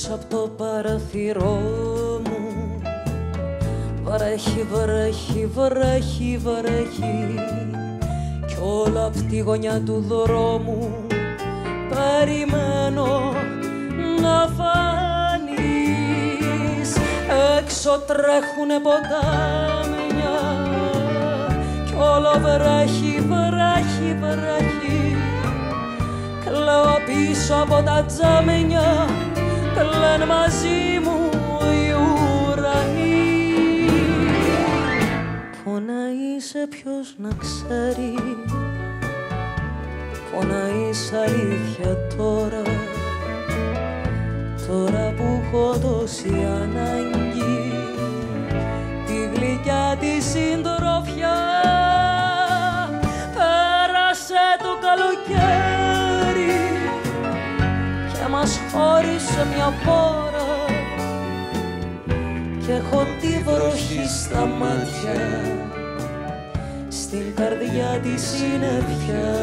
έξω από το παραθυρό μου. Βρέχει, βρέχει, βρέχει, βρέχει κι όλα απ' τη γωνιά του δρόμου περιμένω να φανείς. Έξω τρέχουνε ποτάμια κι όλο βρέχει, βρέχει, βρέχει. Κλαίω πίσω από τα τζάμενια, κλαιν μαζί μου οι ουρανοί. Πού να είσαι, ποιος να ξέρει, πού να είσαι αλήθεια τώρα, τώρα που έχω τόση ανάγκη τη γλυκιά τη συντροφιά. Πέρασε το καλοκαίρι και μας χώρισε μια πόρα κι έχω τη βροχή στα μάτια, στην καρδιά τη συννεφιά.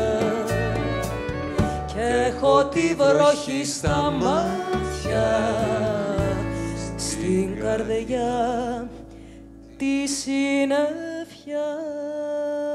Κι έχω τη βροχή στα μάτια, στην καρδιά τη συννεφιά.